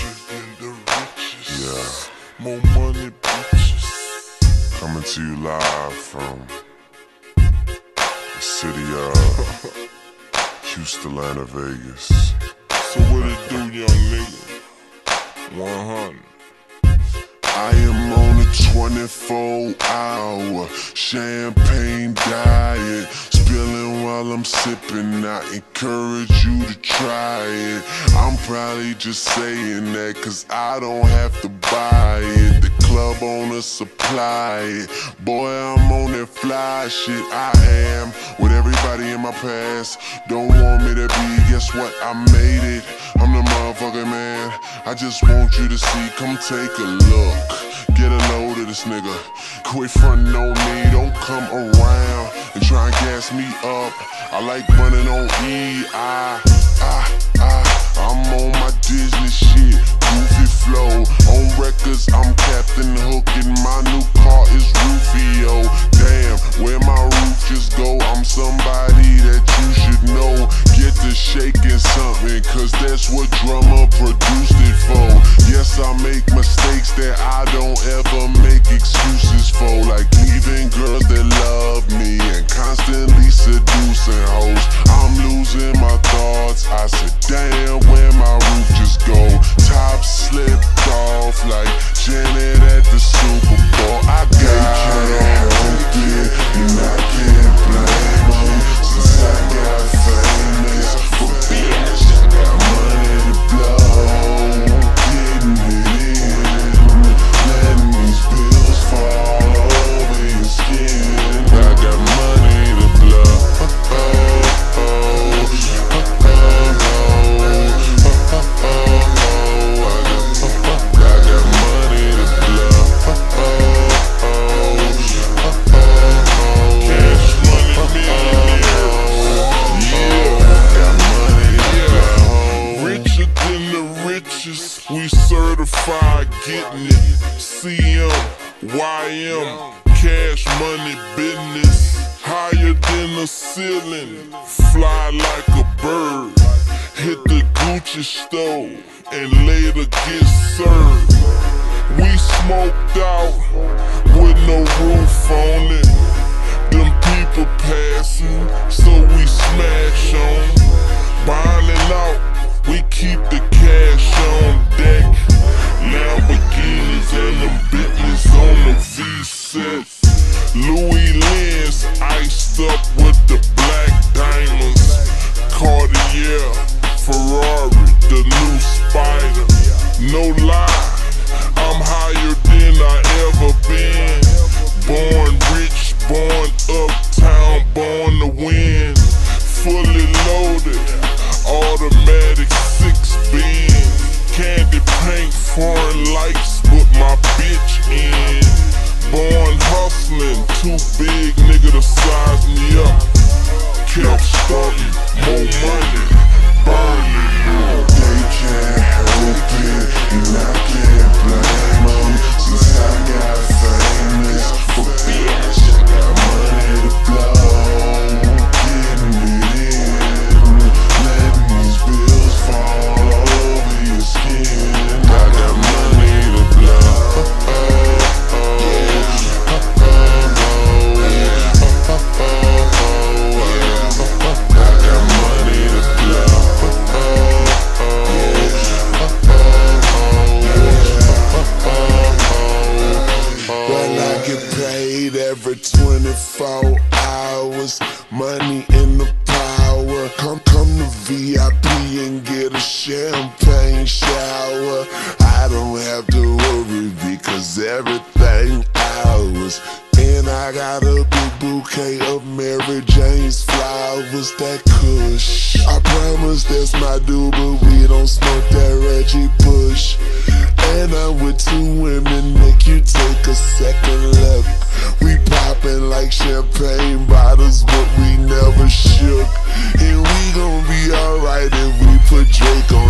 than the richest. Yeah. More money, bitches. Coming to you live from the city of Houston, Atlanta, Vegas. So what it do, young nigga? 100. I am on a 24-hour champagne diet, spilling while I'm sipping. I encourage you to try it. I'm probably just saying that cause I don't have to buy it. The club owner supply it. Boy, I'm on that fly shit. I am with everybody in my past. Don't want me to be, guess what? I made it. I'm the motherfucker, man. I just want you to see, come take a look. Get a load of this nigga. Quit frontin' on me, don't come around and try and gas me up. I like running on E. I'm on my Disney shit, goofy flow. On records, I'm Captain Hook and my new car is Rufio. Damn, where my roof just go? I'm somebody that you should know. Get to shaking something, cause that's what drummer produced it for. Yes, I make mistakes that I don't ever make excuses for, like leaving girls that love me and constantly seducing hoes. I'm losing my thoughts, I said damn, where my roof just go? Top slipped off like Janet at the Super Bowl. I can't help it, and I can't blame them. Since I got famous for bitch, I got money to blow, getting it in, letting these bills fall over your skin. I got money to blow. We certified getting it. CM, YM, cash money business. Higher than the ceiling, fly like a bird. Hit the Gucci store and later get served. We smoked out with no roof on it. Them people passing, so we smash on. Binding out, we keep the cash on deck. Lamborghinis and them Bentleys on the V6. Louis Lens iced up with the black diamonds. Cartier, Ferrari, the new Spider. No lie, I'm higher than I ever been. Born rich, born uptown, born to win. Fully loaded, automatic 6-bin. Candy paint, foreign lights, put my bitch in. Born hustling, too big nigga to size me up. Kept starting, more money, burning. They can't help it, and I can't blame them. Since I got famous for bitch, I got money to blow, getting it in, letting these bills fall over your skin. I got money to blow. Every 24 hours, money in the power. Come to VIP and get a champagne shower. I don't have to worry because everything ours. And I got a big bouquet of Mary Jane's flowers. That kush, I promise that's my dude, but we don't smoke that Reggie Bush. And I'm with two women, make you take a second look. We poppin' like champagne bottles, but we never shook. And we gon' be alright if we put Drake on